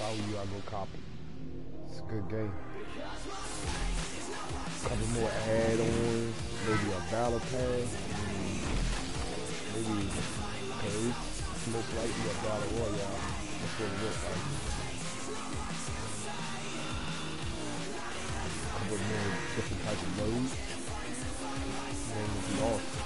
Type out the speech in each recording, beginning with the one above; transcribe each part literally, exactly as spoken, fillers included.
I were you, I go copy. It's a good game. Couple more add-ons, maybe a battle pass, maybe okay, it's most likely a battle royale. That's what it looks like. Couple more different types of modes. Man, would be awesome.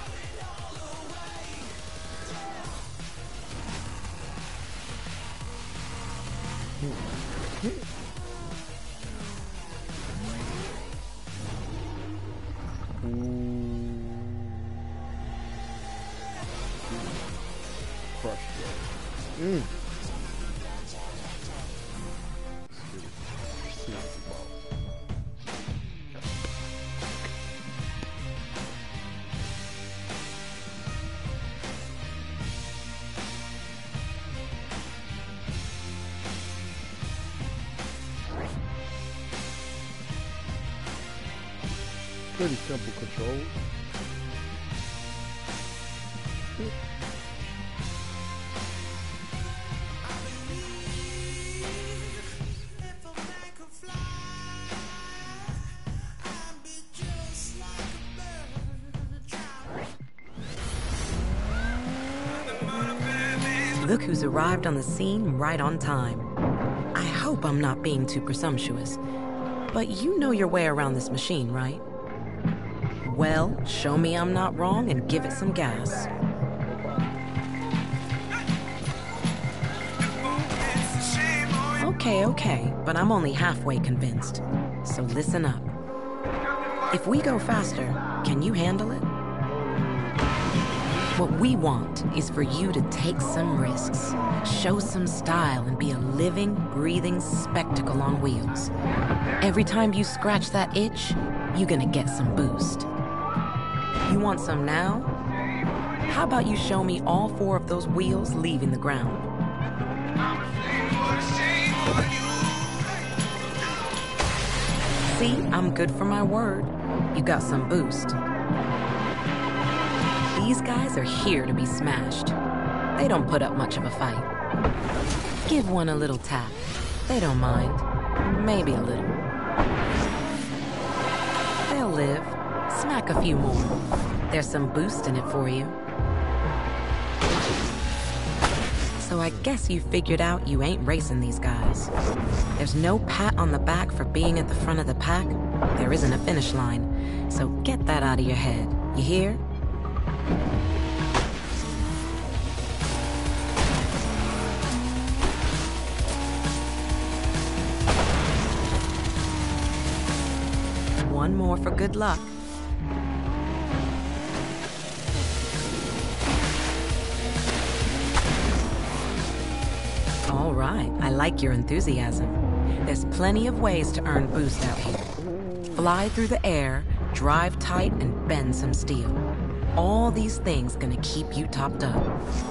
Crush it. Mm. Pretty simple controls. Look who's arrived on the scene right on time. I hope I'm not being too presumptuous, but you know your way around this machine, right? Well, show me I'm not wrong and give it some gas. Okay, okay, but I'm only halfway convinced. So listen up. If we go faster, can you handle it? What we want is for you to take some risks, show some style, and be a living, breathing spectacle on wheels. Every time you scratch that itch, you're gonna get some boost. You want some now? How about you show me all four of those wheels leaving the ground? See, I'm good for my word. You got some boost. These guys are here to be smashed. They don't put up much of a fight. Give one a little tap. They don't mind. Maybe a little. They'll live. Smack a few more. There's some boost in it for you. So I guess you figured out you ain't racing these guys. There's no pat on the back for being at the front of the pack. There isn't a finish line. So get that out of your head. You hear? One more for good luck. All right, I like your enthusiasm. There's plenty of ways to earn boost out here. Fly through the air, drive tight, and bend some steel. All these things gonna keep you topped up.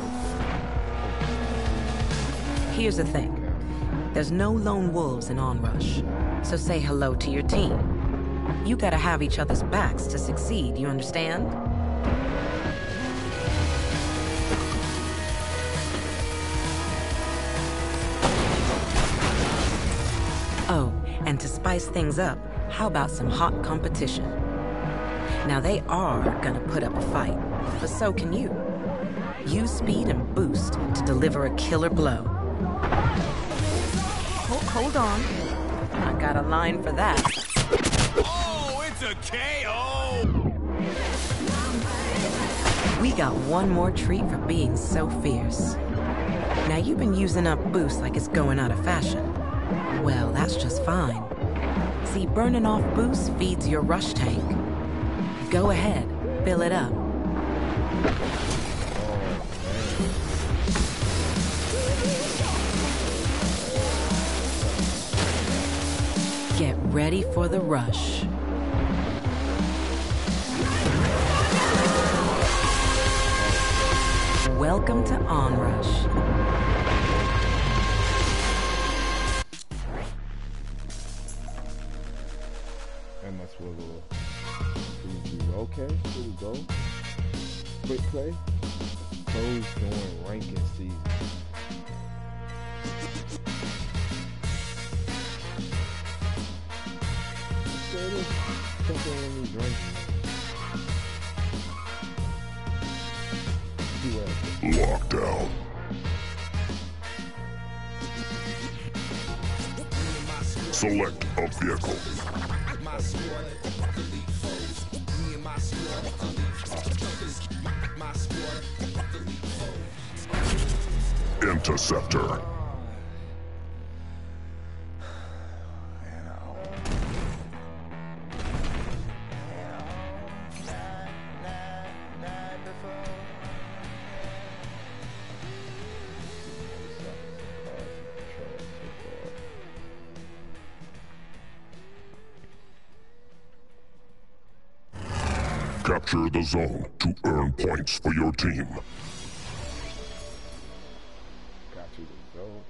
Here's the thing. There's no lone wolves in Onrush, so say hello to your team. You gotta have each other's backs to succeed, you understand? Oh, and to spice things up, how about some hot competition? Now they are gonna put up a fight, but so can you. Use speed and boost to deliver a killer blow. Hold, hold on. I got a line for that. Oh, it's a K O! We got one more treat for being so fierce. Now you've been using up boost like it's going out of fashion. Well, that's just fine. See, burning off boost feeds your rush tank. Go ahead, fill it up. Get ready for the rush. Welcome to Onrush. And that's where we'll preview. Okay, here we go. Quick play. Pros during ranking season. elevator. Something when we drink. Lockdown. Select a vehicle. Interceptor. Capture the zone to earn points for your team. Got you the zone.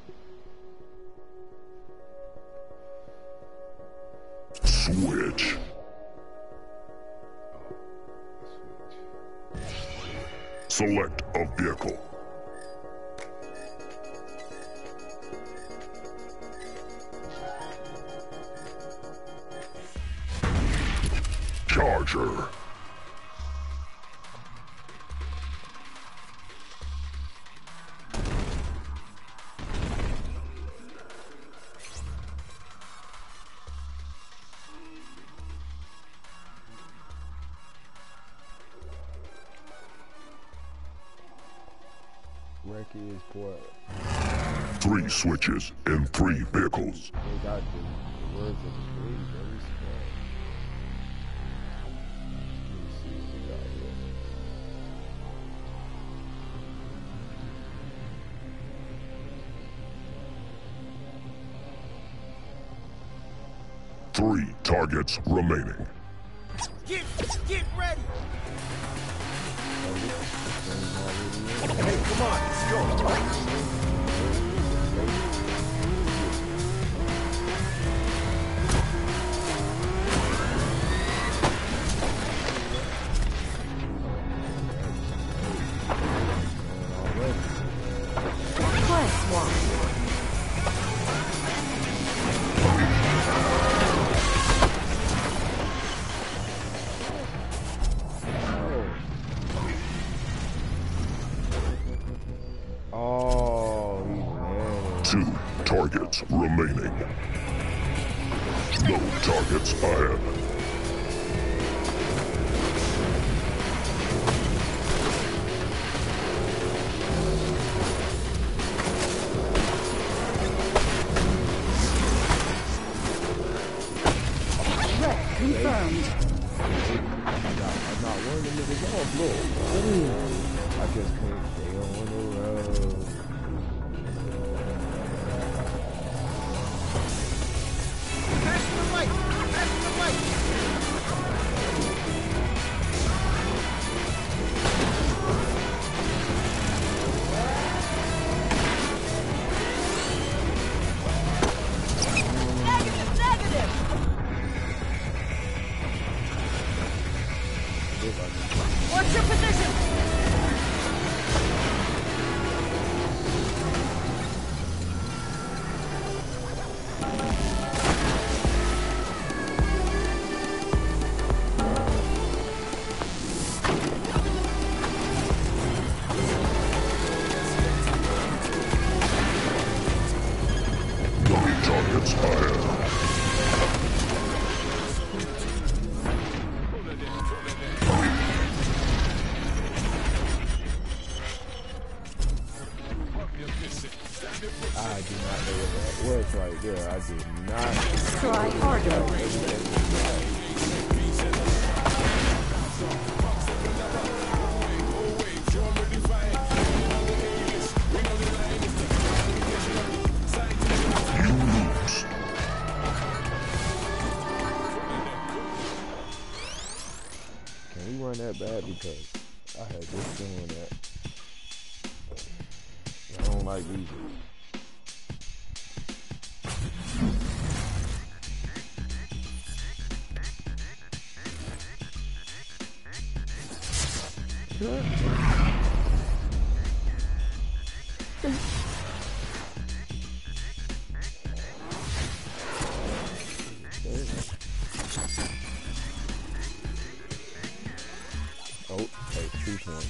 Switch. Oh, switch. Select a vehicle. Charger. Reiki is for Three switches in three vehicles. they got the, the words of the three very small. Let me see what we got here. Three targets remaining. Get, get ready. Oh, this thing's already in. Hey, come on, let's go. Press one. Oh, he landed. Two targets remaining. No targets ahead. Confirmed. I'm not one of them niggas off, look. I just can't stay on the road. Pass the mic. Pass the mic. Negative, negative. What's your position? No targets ahead. I do not know what that was right there. I did not. Try harder. You lose. Can we run that bad? Because I had this feeling that I don't like losing. two points.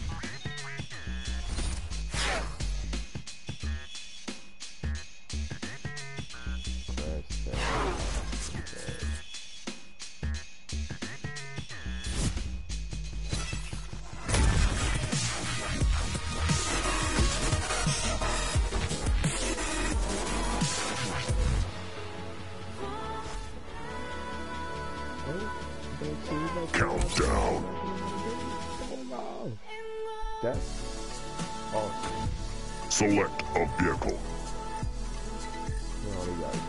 Countdown. Oh no. That's awesome. Select a vehicle. No, we got it.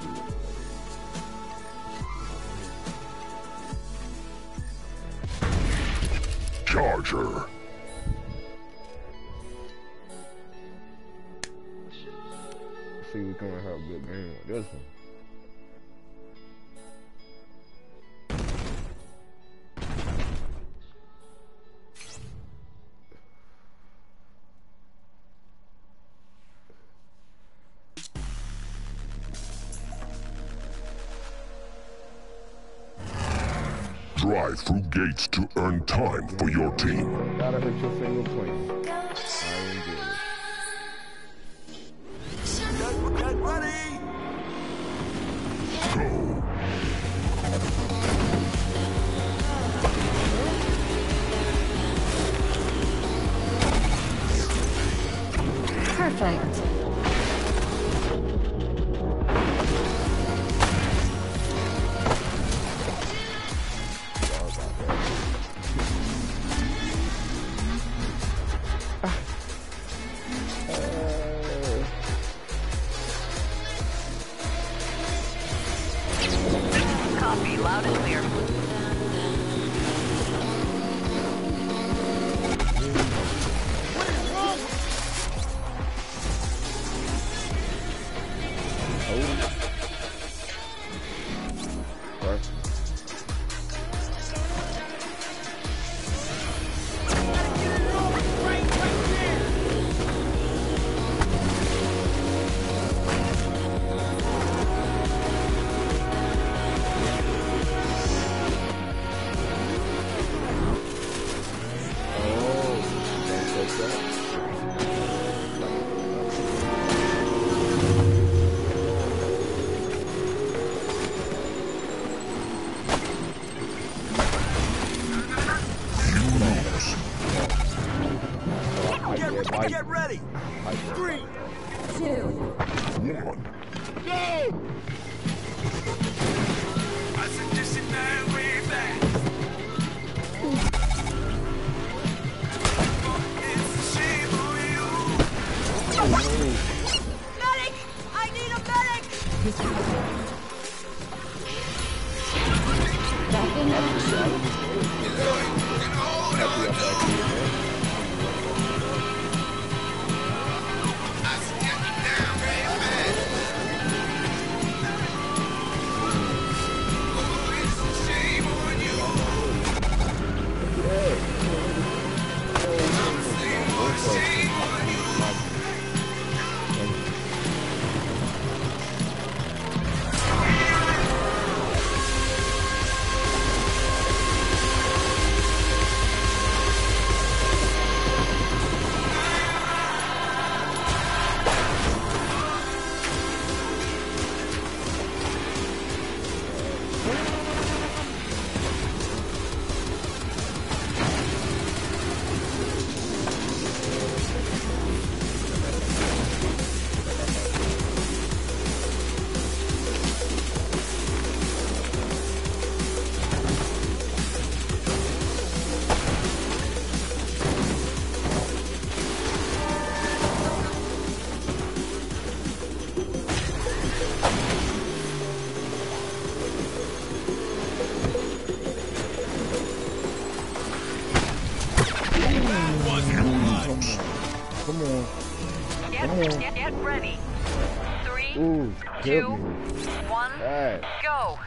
Charger. See, we're gonna have a good game with this one. Drive through gates to earn time for your team. Gotta hit your single point. I enjoy it. Get, get ready! Go. Perfect. Copy, loud and clear. Get, get ready! Three, Two. One. go! I suggest you now way back. It's a shame on you. Medic! I need a medic! Back in. Come on. Get, get, get ready. Three, Ooh, two, help me. one, Alright. go.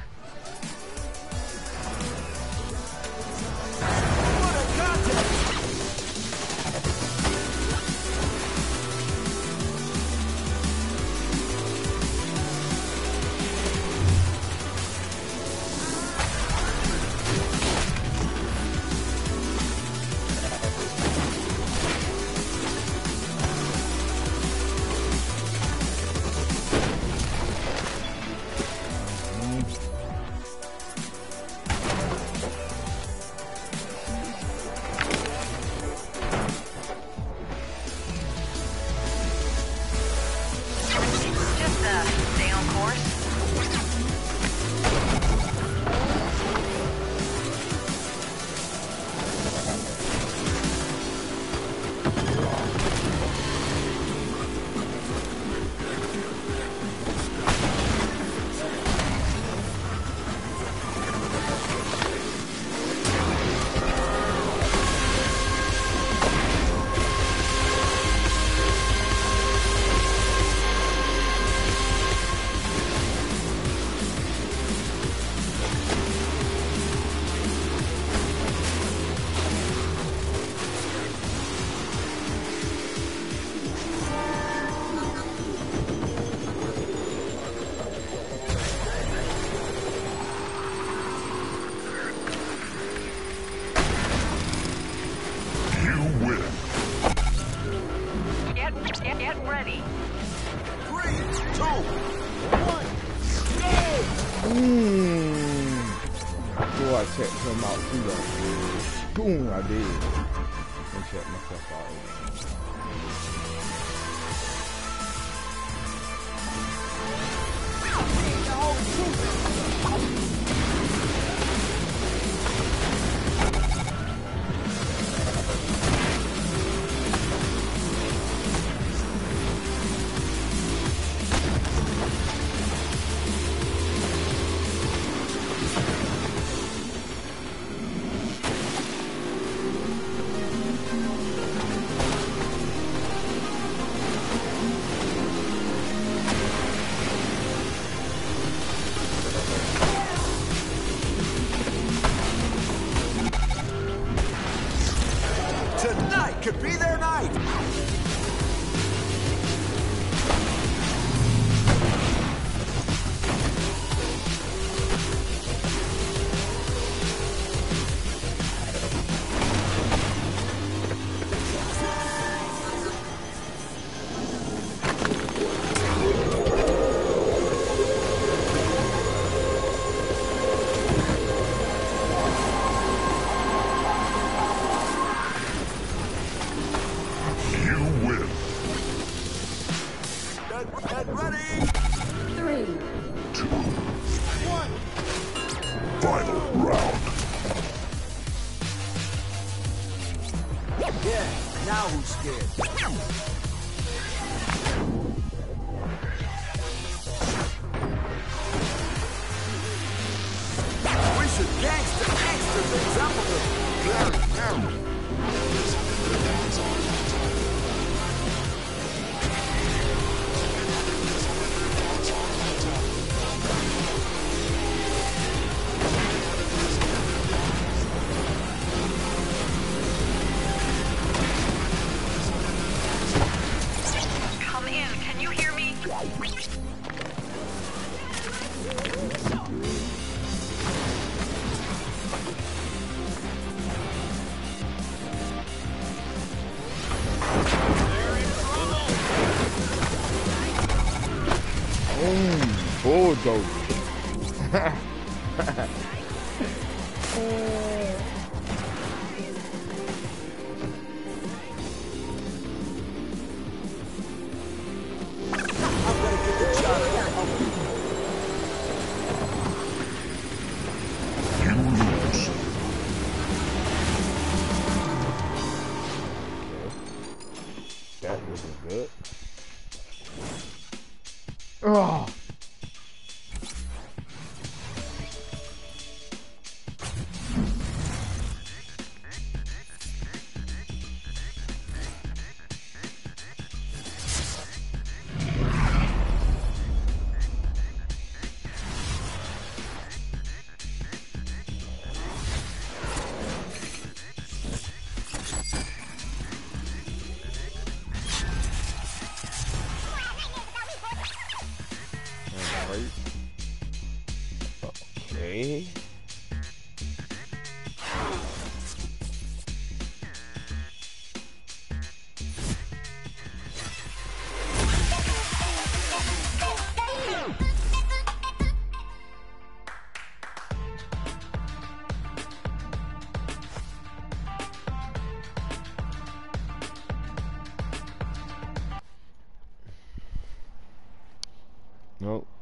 ready. Three, two, one, go! Mmm. I thought I checked him out too though. Boom, I did. Let me check myself out again. Tonight could be their night. Get ready. Three. Two. One. Final round. Yeah, now who's scared? We should gangster, gangster things up a little. Very, very. Come in. Can you hear me? Boom, bulldozer. I'm gonna get the job done. You lose. That was good. Oh. Okay. Nope.